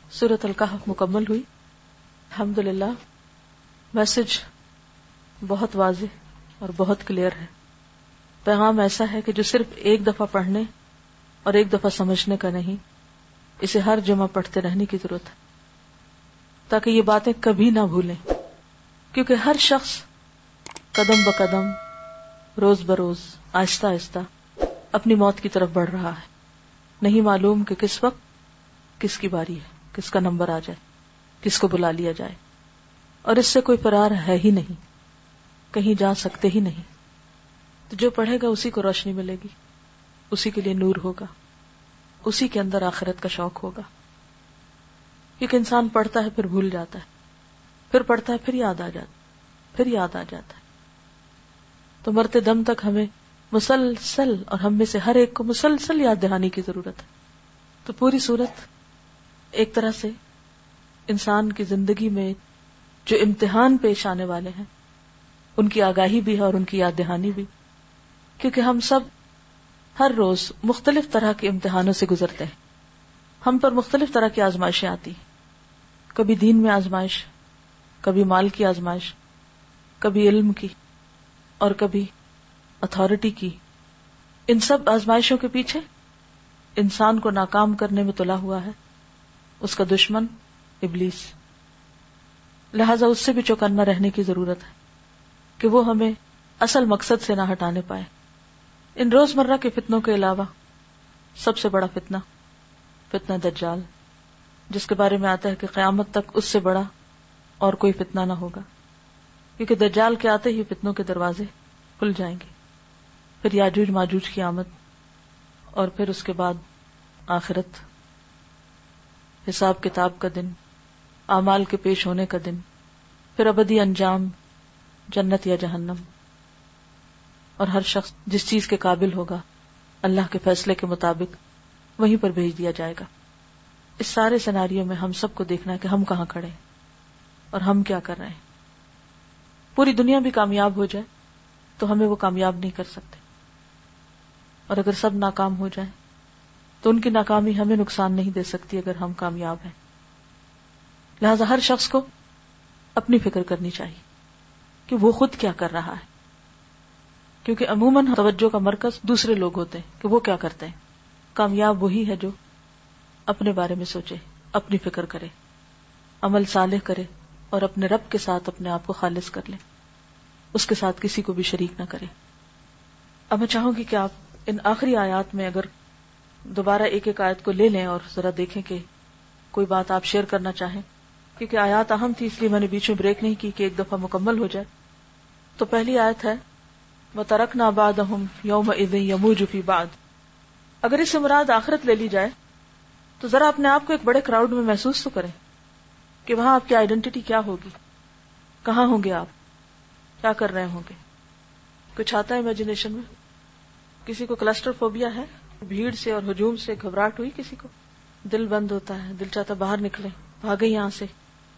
سورۃ الکہف مکمل ہوئی. الحمدللہ میسج بہت واضح اور بہت کلیئر ہے. پیغام ایسا ہے کہ جو صرف ایک دفعہ پڑھنے اور ایک دفعہ سمجھنے کا نہیں، اسے ہر جمعہ پڑھتے رہنے کی ضرورت ہے تاکہ یہ باتیں کبھی نہ بھولیں. کیونکہ ہر شخص قدم بقدم، روز بروز، آہستہ آہستہ اپنی موت کی طرف بڑھ رہا ہے. نہیں معلوم کہ کس وقت کس کی باری ہے، کس کا نمبر آ جائے، کس کو بلا لیا جائے. اور اس سے کوئی فرار ہے ہی نہیں، کہیں جا سکتے ہی نہیں. تو جو پڑھے گا اسی کو روشنی ملے گی، اسی کے لیے نور ہوگا، اسی کے اندر آخرت کا شوق ہوگا. کیونکہ انسان پڑھتا ہے پھر بھول جاتا ہے، پھر پڑھتا ہے پھر یاد آ جاتا ہے، پھر یاد آ جاتا ہے. تو مرتے دم تک ہمیں مسلسل، اور ہم میں سے ہر ایک کو مسلسل یاد دہانی کی ضرورت ہے. تو پوری صورت ایک طرح سے انسان کی زندگی میں جو امتحان پیش آنے والے ہیں ان کی آگاہی بھی ہے اور ان کی یاد دہانی بھی. کیونکہ ہم سب ہر روز مختلف طرح کے امتحانوں سے گزرتے ہیں. ہم پر مختلف طرح کی آزمائشیں آتی ہیں. کبھی دین میں آزمائش، کبھی مال کی آزمائش، کبھی علم کی، اور کبھی اتھارٹی کی. ان سب آزمائشوں کے پیچھے انسان کو ناکام کرنے میں تلا ہوا ہے اس کا دشمن ابلیس. لہذا اس سے بھی چوکنا رہنے کی ضرورت ہے کہ وہ ہمیں اصل مقصد سے نہ ہٹانے پائے. ان روزمرہ کے فتنوں کے علاوہ سب سے بڑا فتنہ فتنہ دجال، جس کے بارے میں آتا ہے کہ قیامت تک اس سے بڑا اور کوئی فتنہ نہ ہوگا. کیونکہ دجال کے آتے ہی فتنوں کے دروازے کھل جائیں گے. پھر یاجوج ماجوج کی آمد، اور پھر اس کے بعد آخرت، حساب کتاب کا دن، اعمال کے پیش ہونے کا دن، پھر ابدی انجام جنت یا جہنم. اور ہر شخص جس چیز کے قابل ہوگا اللہ کے فیصلے کے مطابق وہیں پر بھیج دیا جائے گا. اس سارے سیناریو میں ہم سب کو دیکھنا ہے کہ ہم کہاں کھڑے ہیں اور ہم کیا کر رہے ہیں. پوری دنیا بھی کامیاب ہو جائے تو ہمیں وہ کامیاب نہیں کر سکتے، اور اگر سب ناکام ہو جائیں تو ان کی ناکامی ہمیں نقصان نہیں دے سکتی اگر ہم کامیاب ہیں. لہذا ہر شخص کو اپنی فکر کرنی چاہیے کہ وہ خود کیا کر رہا ہے. کیونکہ عموماً توجہ کا مرکز دوسرے لوگ ہوتے ہیں کہ وہ کیا کرتے ہیں. کامیاب وہی ہے جو اپنے بارے میں سوچے، اپنی فکر کرے، عمل صالح کرے، اور اپنے رب کے ساتھ اپنے آپ کو خالص کر لے، اس کے ساتھ کسی کو بھی شریک نہ کرے. اب میں چاہوں گی کہ آپ ان آخری آیات میں اگر دوبارہ ایک ایک آیت کو لے لیں اور ذرا دیکھیں کہ کوئی بات آپ شیئر کرنا چاہیں. کیونکہ آیات اہم تھی اس لیے میں نے بیچ میں بریک نہیں کی کہ ایک دفعہ مکمل ہو جائے. تو پہلی آیت ہے وَتَرَكْنَا بَعْدَهُمْ يَوْمَئِذٍ يَمُوجُ فِي بَعْضٍ. اگر اس سے مراد آخرت لے لی جائے تو ذرا اپنے آپ کو ایک بڑے کراؤڈ میں محسوس تو کریں کہ وہاں آپ کی آئیڈینٹی کیا ہوگی، کہاں ہوں گے آپ، کیا کر رہے ہوں گے. کچھ آتا ہے امیجنیشن میں؟ کسی کو کلسٹر فوبیا ہے؟ بھیڑ سے اور ہجوم سے گھبراہٹ ہوئی کسی کو؟ دل بند ہوتا ہے، دل چاہتا باہر نکلے، بھاگے یہاں سے.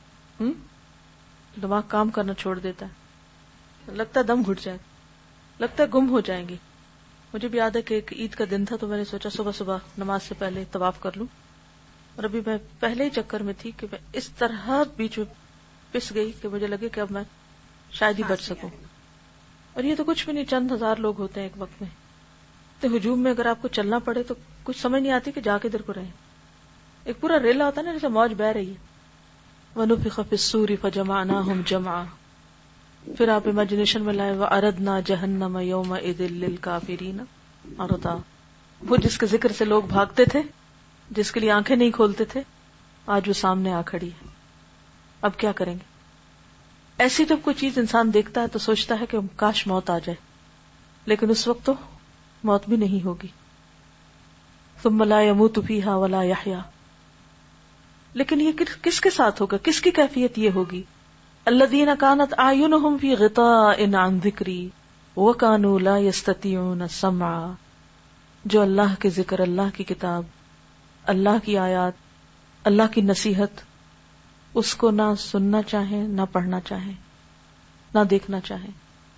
دماغ کام کرنا چھوڑ دیتا ہے، لگتا ہے دم گھٹ جائے، لگتا ہے گم ہو جائیں گے. مجھے بھی یاد ہے کہ ایک عید کا دن تھا تو میں نے سوچا صبح صبح نماز سے پہلے طواف کر لوں، اور ابھی میں پہلے ہی چکر میں تھی کہ میں اس طرح بیچ میں پس گئی کہ مجھے لگے کہ اب میں شاید ہی بچ سکوں. اور یہ تو کچھ بھی نہیں، چند ہزار لوگ ہوتے ہیں ایک وقت میں. تو ہجوم میں اگر آپ کو چلنا پڑے تو کچھ سمجھ نہیں آتی کہ جا کے ادھر کو رہے. ایک پورا ریلا ہوتا ہے نا جیسے موج بہ رہی ہے. وَنُفِخَ فِي الصُّورِ فَجَمَعْنَاهُمْ جَمْعًا. پھر آپ امیجنیشن میں لائے وَأَرَدْنَا جَهَنَّمَ يَوْمَئِذٍ لِّلْكَافِرِينَ عَرْضًا. وہ جس کے ذکر سے لوگ بھاگتے تھے، جس کے لیے آنکھیں نہیں کھولتے تھے، آج وہ سامنے آ کھڑی ہے. اب کیا کریں گے؟ ایسی جب کوئی چیز انسان دیکھتا ہے تو سوچتا ہے کہ کاش موت آ جائے، لیکن اس وقت تو موت بھی نہیں ہوگی. ثم لا يموت فيها ولا يحيا. لیکن یہ کس کے ساتھ ہوگا، کس کی کیفیت یہ ہوگی؟ الذين كانت اعينهم في غطاء عن ذكري وكانوا لا يستطيعون السمع. جو اللہ کے ذکر، اللہ کی کتاب، اللہ کی آیات، اللہ کی نصیحت، اس کو نہ سننا چاہیں، نہ پڑھنا چاہیں، نہ دیکھنا چاہیں.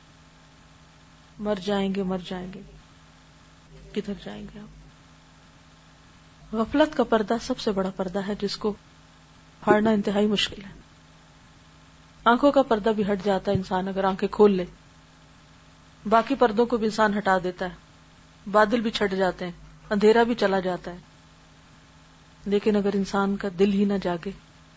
مر جائیں گے، مر جائیں گے، کدھر جائیں گے آپ؟ غفلت کا پردہ سب سے بڑا پردہ ہے جس کو پھاڑنا انتہائی مشکل ہے. آنکھوں کا پردہ بھی ہٹ جاتا ہے انسان اگر آنکھیں کھول لے, باقی پردوں کو بھی انسان ہٹا دیتا ہے, بادل بھی چھٹ جاتے ہیں, اندھیرا بھی چلا جاتا ہے, لیکن اگر انسان کا دل ہی نہ جاگے.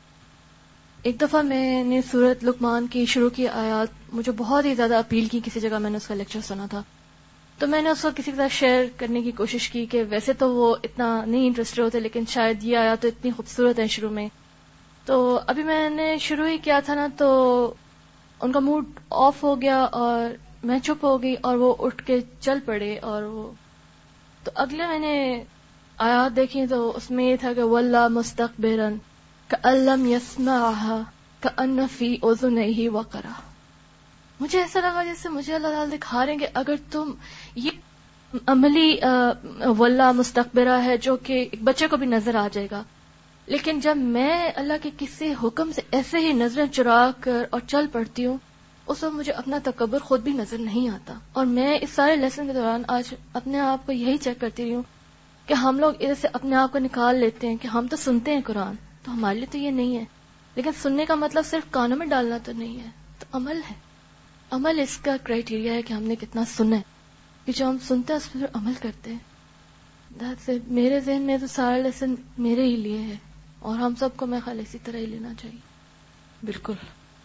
ایک دفعہ میں نے سورۃ لقمان کی شروع کی آیات مجھے بہت ہی زیادہ اپیل کی, کسی جگہ میں نے اس کا لیکچر سنا تھا, تو میں نے اس کو کسی کے ساتھ شیئر کرنے کی کوشش کی کہ ویسے تو وہ اتنا نہیں انٹرسٹڈ ہوتے, لیکن شاید یہ آیات تو اتنی خوبصورت ہے شروع میں. تو ابھی میں نے شروع ہی کیا تھا نا, تو ان کا موڈ آف ہو گیا اور میں چپ ہو گئی اور وہ اٹھ کے چل پڑے. اور وہ تو اگلے میں نے آیات دیکھی تو اس میں یہ تھا کہ واللہ مستقبرن کأن لم يسمعها کأن فی اذنیہ وقرا. مجھے ایسا لگا جیسے مجھے اللہ تعالیٰ دکھا رہے ہیں کہ اگر تم یہ عملی واللہ مستقبرہ ہے جو کہ ایک بچے کو بھی نظر آ جائے گا, لیکن جب میں اللہ کے کسی حکم سے ایسے ہی نظریں چرا کر اور چل پڑتی ہوں, اس وقت مجھے اپنا تکبر خود بھی نظر نہیں آتا. اور میں اس سارے لیسن کے دوران آج اپنے آپ کو یہی چیک کرتی رہی ہوں کہ ہم لوگ ادھر سے اپنے آپ کو نکال لیتے ہیں کہ ہم تو سنتے ہیں قرآن, تو ہمارے لیے تو یہ نہیں ہے, لیکن سننے کا مطلب صرف کانوں میں ڈالنا تو نہیں ہے, تو عمل ہے. عمل اس کا کرائٹیریا ہے کہ ہم نے کتنا سنا ہے, کہ جو ہم سنتے ہیں اس پر عمل کرتے ہیں. میرے ذہن میں تو سارا لیسن میرے ہی لیے ہے, اور ہم سب کو میں خیال اسی طرح ہی لینا چاہیے. بالکل.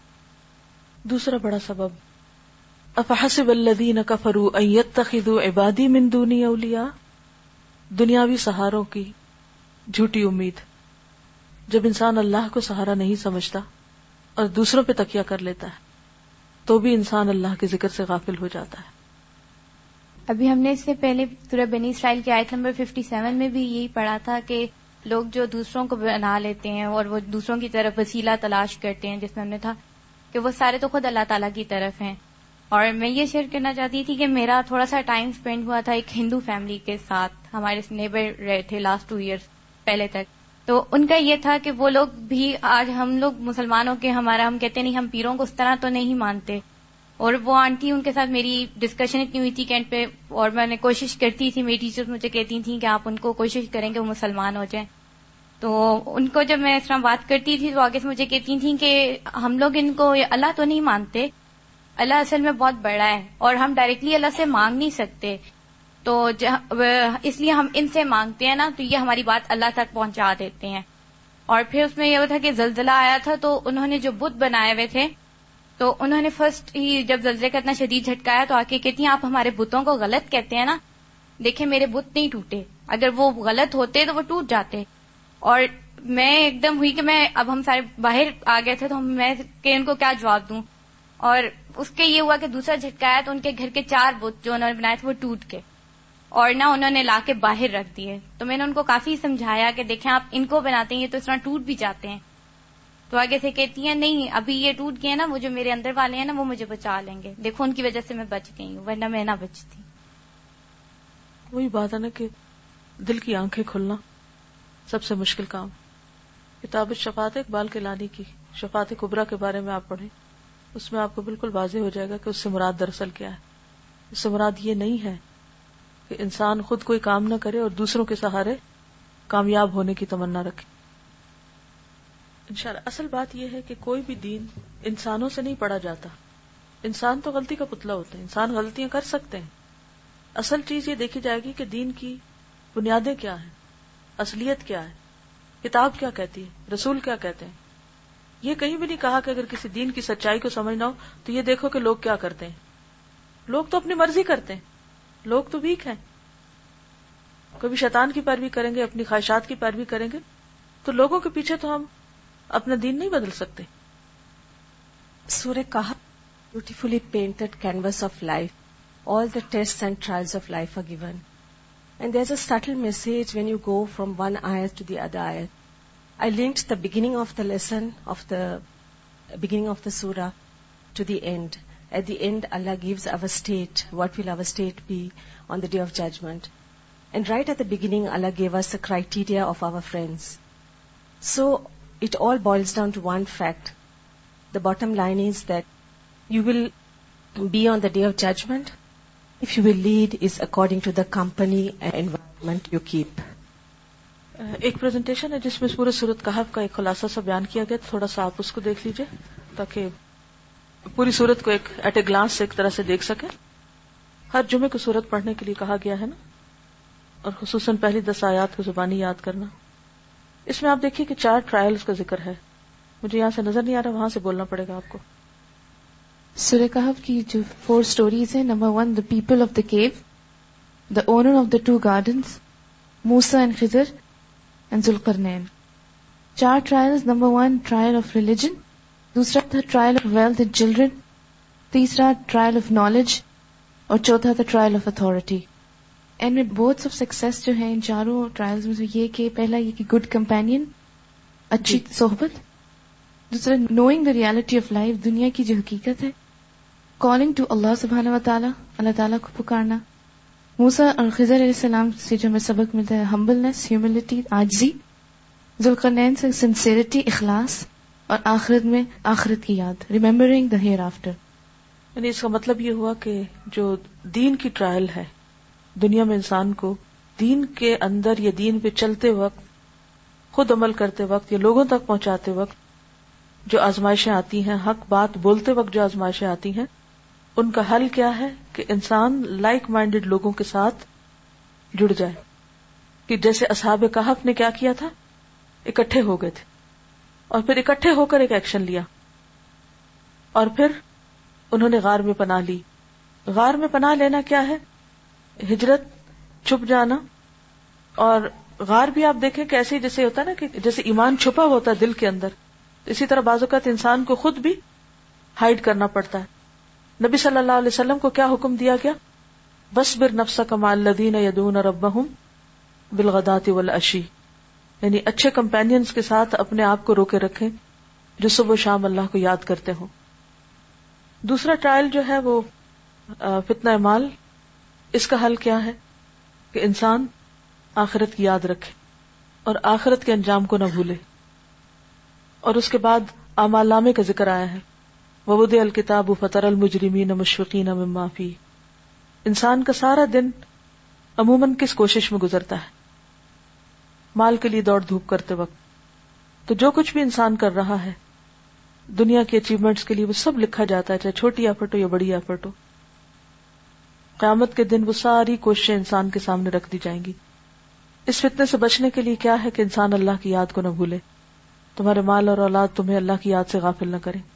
دوسرا بڑا سبب افحسب الذین کفروا ان یتخذوا عبادی من دونی اولیاء, دنیاوی سہاروں کی جھوٹی امید. جب انسان اللہ کو سہارا نہیں سمجھتا اور دوسروں پہ تکیہ کر لیتا ہے تو بھی انسان اللہ کے ذکر سے غافل ہو جاتا ہے. ابھی ہم نے اس سے پہلے سورہ بنی اسرائیل کی آیت نمبر 57 میں بھی یہی پڑھا تھا کہ لوگ جو دوسروں کو بنا لیتے ہیں اور وہ دوسروں کی طرف وسیلہ تلاش کرتے ہیں, جس میں ہم نے تھا کہ وہ سارے تو خود اللہ تعالیٰ کی طرف ہیں. اور میں یہ شیئر کرنا چاہتی تھی کہ میرا تھوڑا سا ٹائم سپینڈ ہوا تھا ایک ہندو فیملی کے ساتھ, ہمارے نیبر رہے تھے لاسٹ 2 ایئرس پہلے تک. تو ان کا یہ تھا کہ وہ لوگ بھی آج ہم لوگ مسلمانوں کے ہم کہتے نہیں ہم پیروں کو اس طرح تو نہیں مانتے, اور وہ آنٹی ان کے ساتھ میری ڈسکشن اتنی ہوئی تھی کینٹ پہ, اور میں نے کوشش کرتی تھی, میری ٹیچرز مجھے کہتی تھیں کہ آپ ان کو کوشش کریں کہ وہ مسلمان ہو جائیں. تو ان کو جب میں اس طرح بات کرتی تھی تو آگے سے مجھے کہتی تھیں کہ ہم لوگ ان کو اللہ تو نہیں مانتے, اللہ اصل میں بہت بڑا ہے اور ہم ڈائریکٹلی اللہ سے مانگ نہیں سکتے, تو اس لیے ہم ان سے مانگتے ہیں نا, تو یہ ہماری بات اللہ تک پہنچا دیتے ہیں. اور پھر اس میں یہ تھا کہ زلزلہ آیا تھا, تو انہوں نے جو بت بنائے ہوئے تھے, تو انہوں نے فرسٹ ہی جب زلزلے کا اتنا شدید جھٹکا آیا تو آ کے کہتی ہیں آپ ہمارے بتوں کو غلط کہتے ہیں نا, دیکھیں میرے بت نہیں ٹوٹے, اگر وہ غلط ہوتے تو وہ ٹوٹ جاتے. اور میں ایک دم ہوئی کہ میں اب ہم سارے باہر آ گئے تھے, تو میں کہ ان کو کیا جواب دوں. اور اس کے یہ ہوا کہ دوسرا جھٹکا آیا تو ان کے گھر کے 4 بت جو انہوں نے بنائے تھے وہ ٹوٹ کے, اور نہ انہوں نے لا کے باہر رکھ دیے. تو میں نے ان کو کافی سمجھایا کہ دیکھیں آپ ان کو بناتے ہیں یہ تو اس طرح ٹوٹ بھی جاتے ہیں. تو آگے سے کہتی ہیں نہیں ابھی یہ ٹوٹ گئے نا, وہ جو میرے اندر والے ہیں نا وہ مجھے بچا لیں گے, دیکھو ان کی وجہ سے میں بچ گئی ہوں, ورنہ میں نہ بچتی. وہی بات ہے نا کہ دل کی آنکھیں کھلنا سب سے مشکل کام. کتاب شفاعت اقبال کیلانی کی شفاعت کبریٰ کے بارے میں آپ پڑھیں, اس میں آپ کو بالکل واضح ہو جائے گا کہ اس سے مراد دراصل کیا ہے. اس سے مراد یہ نہیں ہے کہ انسان خود کوئی کام نہ کرے اور دوسروں کے سہارے کامیاب ہونے کی تمنا رکھے. انشاءاللہ اصل بات یہ ہے کہ کوئی بھی دین انسانوں سے نہیں پڑھا جاتا. انسان تو غلطی کا پتلا ہوتا ہے, انسان غلطیاں کر سکتے ہیں. اصل چیز یہ دیکھی جائے گی کہ دین کی بنیادیں کیا ہیں, اصلیت کیا ہے, کتاب کیا کہتی ہے, رسول کیا کہتے ہیں. یہ کہیں بھی نہیں کہا کہ اگر کسی دین کی سچائی کو سمجھنا ہو تو یہ دیکھو کہ لوگ کیا کرتے ہیں. لوگ تو اپنی مرضی کرتے ہیں, لوگ تو ویک ہیں, کبھی شیطان کی پیروی کریں گے, اپنی خواہشات کی پیروی کریں گے, تو لوگوں کے پیچھے تو ہم اپنا دین نہیں بدل سکتے. سورہ کہف beautifully painted canvas of life. All the tests and trials of life are given. And there's a subtle message when you go from one ayat to the other ayat. I linked the beginning of the lesson of the beginning of the surah to the end. At the end, Allah gives our state. What will our state be on the day of judgment? And right at the beginning, Allah gave us the criteria of our friends. So it all boils down to one fact. The bottom line is that you will be on the day of judgment if you will lead is according to the company and environment you keep. ایک presentation ہے جس میں پورے سورۃ کہف کا ایک خلاصہ سا بیان کیا گیا، تھوڑا سا آپ اس کو دیکھ لیجئے تاکہ پوری سورت کو ایک ایٹ اے گلانس سے ایک طرح سے دیکھ سکیں. ہر جمعے کو سورت پڑھنے کے لیے کہا گیا ہے نا، اور خصوصاً پہلی 10 آیات کو زبانی یاد کرنا. اس میں آپ دیکھیے کہ 4 ٹرائلز کا ذکر ہے. مجھے یہاں سے نظر نہیں آ رہا، وہاں سے بولنا پڑے گا آپ کو. سورہ کہف کی جو 4 سٹوریز ہیں، number 1 the people of the cave, the owner of the 2 gardens, Musa and Khidr and Dhul Qarnayn. 4 trials. Number 1 trial of religion, دوسرا تھا trial of wealth and children, تیسرا ٹرائل آف نالج، اور چوتھا تھا trial of authority. And both of success جو ہیں ان چاروں trials میں سے یہ کہ پہلا یہ کہ گڈ کمپینین، اچھی صحبت، دوسرا knowing the reality of life, دنیا کی جو حقیقت ہے، کالنگ ٹو اللہ سبحانہ و تعالیٰ، اللہ تعالیٰ کو پکارنا. موسیٰ اور خضر علیہ السلام سے جو ہمیں سبق ملتا ہے ہمبلنس، ہیوملٹی، عاجزی. ذوالقرنین سے سنسیریٹی، اخلاص، اور آخرت میں آخرت کی یاد، ریممبرنگ دا ہیئر آفٹر. یعنی اس کا مطلب یہ ہوا کہ جو دین کی ٹرائل ہے، دنیا میں انسان کو دین کے اندر یا دین پہ چلتے وقت، خود عمل کرتے وقت یا لوگوں تک پہنچاتے وقت جو آزمائشیں آتی ہیں، حق بات بولتے وقت جو آزمائشیں آتی ہیں، ان کا حل کیا ہے کہ انسان لائک مائنڈڈ لوگوں کے ساتھ جڑ جائے. کہ جیسے اصحاب کہف نے کیا کیا تھا، اکٹھے ہو گئے تھے اور پھر اکٹھے ہو کر ایک ایکشن لیا، اور پھر انہوں نے غار میں پناہ لی. غار میں پناہ لینا کیا ہے؟ ہجرت، چھپ جانا. اور غار بھی آپ دیکھیں کہ ایسے جیسے ہوتا ہے نا کہ جیسے ایمان چھپا ہوتا ہے دل کے اندر، اسی طرح بعض اوقات انسان کو خود بھی ہائیڈ کرنا پڑتا ہے. نبی صلی اللہ علیہ وسلم کو کیا حکم دیا گیا؟ وَاصْبِرْ نَفْسَكَ مَعَ الَّذِينَ يَدْعُونَ رَبَّهُمْ بِالْغَدَاةِ وَالْعَشِيِّ. یعنی اچھے کمپینینز کے ساتھ اپنے آپ کو روکے رکھیں جو صبح و شام اللہ کو یاد کرتے ہوں. دوسرا ٹرائل جو ہے وہ فتنہ مال. اس کا حل کیا ہے کہ انسان آخرت کی یاد رکھے اور آخرت کے انجام کو نہ بھولے. اور اس کے بعد اعمال نامے کا ذکر آیا ہے، وَوُضِعَ الْكِتَابُ فَتَرَى الْمُجْرِمِينَ مُشْفِقِينَ مِمَّا فِيهِ. انسان کا سارا دن عموماً کس کوشش میں گزرتا ہے؟ مال کے لیے دوڑ دھوپ کرتے وقت. تو جو کچھ بھی انسان کر رہا ہے دنیا کے اچیومنٹس کے لیے، وہ سب لکھا جاتا ہے، چاہے چھوٹی ایفرٹ ہو یا بڑی ایفرٹ ہو. قیامت کے دن وہ ساری کوششیں انسان کے سامنے رکھ دی جائیں گی. اس فتنے سے بچنے کے لیے کیا ہے کہ انسان اللہ کی یاد کو نہ بھولے، تمہارے مال اور اولاد تمہیں اللہ کی یاد سے غافل نہ کرے.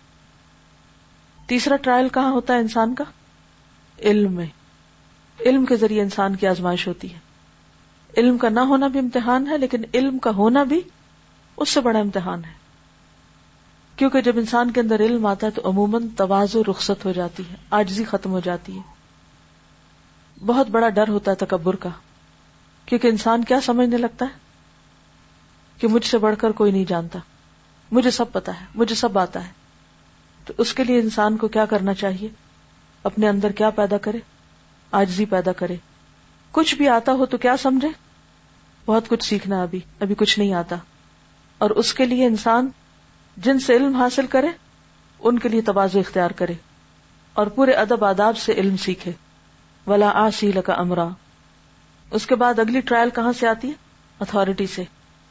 تیسرا ٹرائل کہاں ہوتا ہے انسان کا؟ علم میں. علم کے ذریعے انسان کی آزمائش ہوتی ہے. علم کا نہ ہونا بھی امتحان ہے، لیکن علم کا ہونا بھی اس سے بڑا امتحان ہے. کیونکہ جب انسان کے اندر علم آتا ہے تو عموماً تواضع رخصت ہو جاتی ہے، عاجزی ختم ہو جاتی ہے. بہت بڑا ڈر ہوتا ہے تکبر کا، کیونکہ انسان کیا سمجھنے لگتا ہے کہ مجھ سے بڑھ کر کوئی نہیں جانتا، مجھے سب پتا ہے، مجھے سب آتا ہے. تو اس کے لیے انسان کو کیا کرنا چاہیے؟ اپنے اندر کیا پیدا کرے؟ عاجزی پیدا کرے. کچھ بھی آتا ہو تو کیا سمجھے؟ بہت کچھ سیکھنا، ابھی کچھ نہیں آتا. اور اس کے لیے انسان جن سے علم حاصل کرے ان کے لیے تواضع اختیار کرے اور پورے ادب آداب سے علم سیکھے. ولا آسی لک امرا. اس کے بعد اگلی ٹرائل کہاں سے آتی ہے؟ اتھارٹی سے.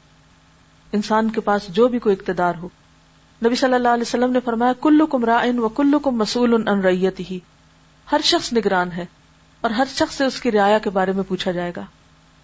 انسان کے پاس جو بھی کوئی اقتدار ہو. نبی صلی اللہ علیہ وسلم نے فرمایا کلکم راعٍ وکلکم مسئول عن رعیتہ. ہر شخص نگران ہے اور ہر شخص سے اس کی رعایا کے بارے میں پوچھا جائے گا.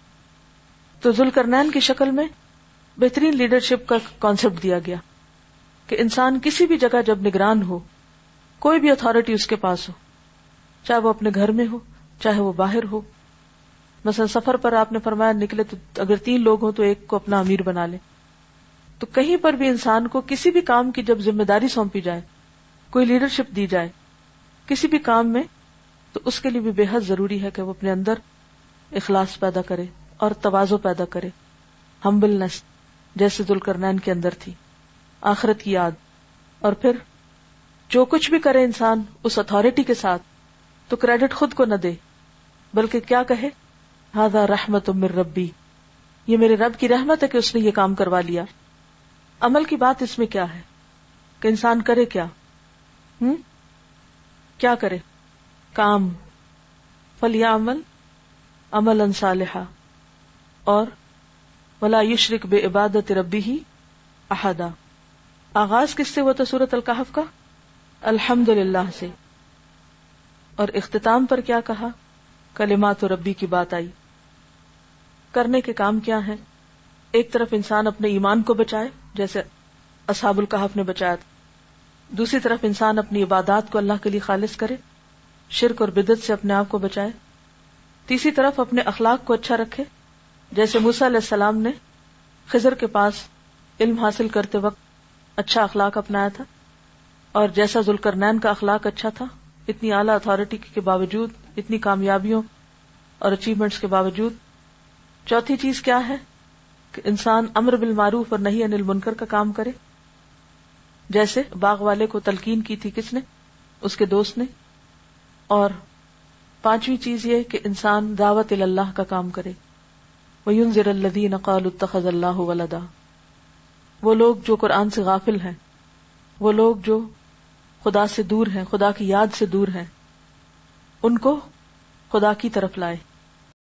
تو ذوالقرنین کی شکل میں بہترین لیڈرشپ کا کانسیپٹ دیا گیا کہ انسان کسی بھی جگہ جب نگران ہو، کوئی بھی اتھارٹی اس کے پاس ہو، چاہے وہ اپنے گھر میں ہو چاہے وہ باہر ہو. مثلا سفر پر آپ نے فرمایا نکلے تو اگر 3 لوگ ہوں تو ایک کو اپنا امیر بنا لے. تو کہیں پر بھی انسان کو کسی بھی کام کی جب ذمہ داری سونپی جائے، کوئی لیڈرشپ دی جائے کسی بھی کام میں، تو اس کے لیے بھی بے حد ضروری ہے کہ وہ اپنے اندر اخلاص پیدا کرے اور تواضع پیدا کرے، ہمبلنس جیسے ذوالقرنین کے اندر تھی، آخرت کی یاد. اور پھر جو کچھ بھی کرے انسان اس اتھارٹی کے ساتھ تو کریڈٹ خود کو نہ دے، بلکہ کیا کہے؟ ھذا رحمت من ربی، یہ میرے رب کی رحمت ہے کہ اس نے یہ کام کروا لیا. عمل کی بات اس میں کیا ہے کہ انسان کرے کیا کرے؟ کام. فلیعمل عملا صالحا. اور ولا یشرک بعبادۃ ربہ احدا. آغاز کس سے ہوا تھا سورۃ الکہف کا؟ الحمدللہ سے. اور اختتام پر کیا کہا؟ کلمات ربی کی بات آئی. کرنے کے کام کیا ہیں؟ ایک طرف انسان اپنے ایمان کو بچائے جیسے اصحاب الکہف نے بچایا تھا، دوسری طرف انسان اپنی عبادات کو اللہ کے لیے خالص کرے، شرک اور بدعت سے اپنے آپ کو بچائے، تیسری طرف اپنے اخلاق کو اچھا رکھے جیسے موسیٰ علیہ السلام نے خضر کے پاس علم حاصل کرتے وقت اچھا اخلاق اپنایا تھا، اور جیسا ذوالقرنین کا اخلاق اچھا تھا، اتنی اعلیٰ اتھارٹی کے باوجود، اتنی کامیابیوں اور اچیومنٹس کے باوجود. چوتھی چیز کیا ہے کہ انسان امر بالمعروف اور نہی عن المنکر کا کام کرے جیسے باغ والے کو تلقین کی تھی کس نے؟ اس کے دوست نے. اور پانچویں چیز یہ کہ انسان دعوت اللہ کا کام کرے. وَيُنذِرَ الَّذِينَ قَالُوا اتَّخَذَ اللَّهُ وَلَدًا. وہ لوگ جو قرآن سے غافل ہیں، وہ لوگ جو خدا سے دور ہیں، خدا کی یاد سے دور ہیں، ان کو خدا کی طرف لائے.